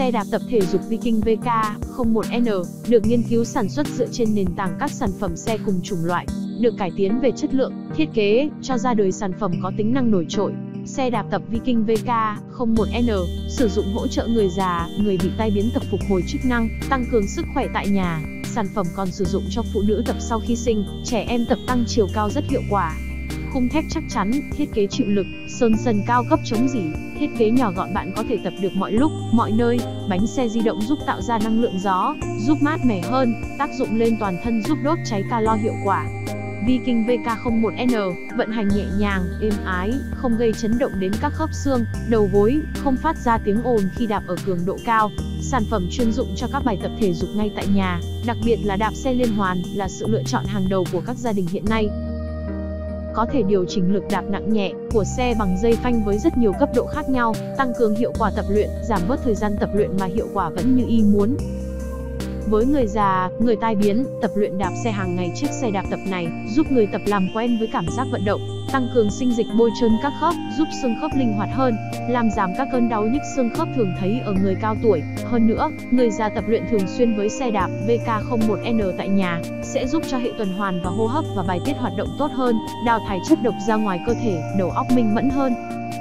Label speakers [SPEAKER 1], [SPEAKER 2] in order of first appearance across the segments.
[SPEAKER 1] Xe đạp tập thể dục Viking VK01N được nghiên cứu sản xuất dựa trên nền tảng các sản phẩm xe cùng chủng loại, được cải tiến về chất lượng, thiết kế, cho ra đời sản phẩm có tính năng nổi trội. Xe đạp tập Viking VK01N sử dụng hỗ trợ người già, người bị tai biến tập phục hồi chức năng, tăng cường sức khỏe tại nhà. Sản phẩm còn sử dụng cho phụ nữ tập sau khi sinh, trẻ em tập tăng chiều cao rất hiệu quả. Khung thép chắc chắn, thiết kế chịu lực, sơn sần cao cấp chống rỉ, thiết kế nhỏ gọn bạn có thể tập được mọi lúc, mọi nơi. Bánh xe di động giúp tạo ra năng lượng gió, giúp mát mẻ hơn, tác dụng lên toàn thân giúp đốt cháy calo hiệu quả. Viking VK01N vận hành nhẹ nhàng, êm ái, không gây chấn động đến các khớp xương, đầu gối, không phát ra tiếng ồn khi đạp ở cường độ cao. Sản phẩm chuyên dụng cho các bài tập thể dục ngay tại nhà, đặc biệt là đạp xe liên hoàn là sự lựa chọn hàng đầu của các gia đình hiện nay. Có thể điều chỉnh lực đạp nặng nhẹ của xe bằng dây phanh với rất nhiều cấp độ khác nhau, tăng cường hiệu quả tập luyện, giảm bớt thời gian tập luyện mà hiệu quả vẫn như ý muốn. Với người già, người tai biến, tập luyện đạp xe hàng ngày chiếc xe đạp tập này giúp người tập làm quen với cảm giác vận động, tăng cường sinh dịch bôi trơn các khớp, giúp xương khớp linh hoạt hơn, làm giảm các cơn đau nhức xương khớp thường thấy ở người cao tuổi. Hơn nữa, người già tập luyện thường xuyên với xe đạp VK01N tại nhà sẽ giúp cho hệ tuần hoàn và hô hấp và bài tiết hoạt động tốt hơn, đào thải chất độc ra ngoài cơ thể, đầu óc minh mẫn hơn.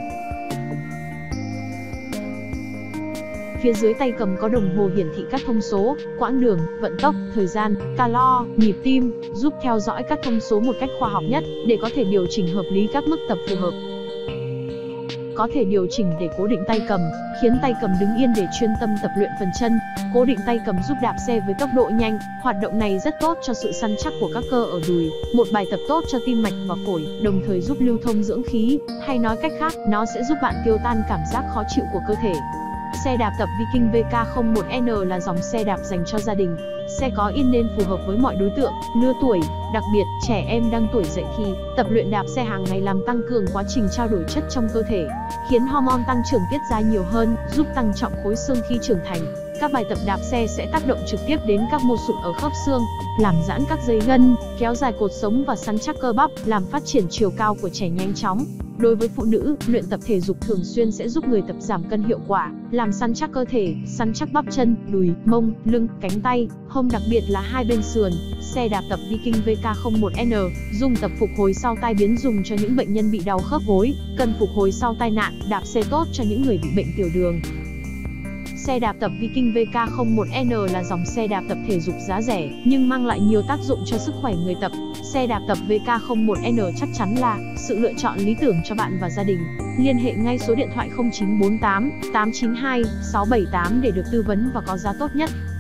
[SPEAKER 1] Phía dưới tay cầm có đồng hồ hiển thị các thông số, quãng đường, vận tốc, thời gian, calo, nhịp tim, giúp theo dõi các thông số một cách khoa học nhất để có thể điều chỉnh hợp lý các mức tập phù hợp. Có thể điều chỉnh để cố định tay cầm, khiến tay cầm đứng yên để chuyên tâm tập luyện phần chân. Cố định tay cầm giúp đạp xe với tốc độ nhanh, hoạt động này rất tốt cho sự săn chắc của các cơ ở đùi, một bài tập tốt cho tim mạch và phổi, đồng thời giúp lưu thông dưỡng khí, hay nói cách khác, nó sẽ giúp bạn tiêu tan cảm giác khó chịu của cơ thể. Xe đạp tập Viking VK01N là dòng xe đạp dành cho gia đình. Xe có in nên phù hợp với mọi đối tượng, lứa tuổi, đặc biệt trẻ em đang tuổi dậy thì. Tập luyện đạp xe hàng ngày làm tăng cường quá trình trao đổi chất trong cơ thể, khiến hormone tăng trưởng tiết ra nhiều hơn, giúp tăng trọng khối xương khi trưởng thành. Các bài tập đạp xe sẽ tác động trực tiếp đến các mô sụn ở khớp xương, làm giãn các dây gân, kéo dài cột sống và săn chắc cơ bắp, làm phát triển chiều cao của trẻ nhanh chóng. Đối với phụ nữ, luyện tập thể dục thường xuyên sẽ giúp người tập giảm cân hiệu quả, làm săn chắc cơ thể, săn chắc bắp chân, đùi, mông, lưng, cánh tay, hông, đặc biệt là hai bên sườn. Xe đạp tập Viking VK01N dùng tập phục hồi sau tai biến, dùng cho những bệnh nhân bị đau khớp gối, cần phục hồi sau tai nạn, đạp xe tốt cho những người bị bệnh tiểu đường. Xe đạp tập Viking VK01N là dòng xe đạp tập thể dục giá rẻ, nhưng mang lại nhiều tác dụng cho sức khỏe người tập. Xe đạp tập VK01N chắc chắn là sự lựa chọn lý tưởng cho bạn và gia đình. Liên hệ ngay số điện thoại 0948 892 678 để được tư vấn và có giá tốt nhất.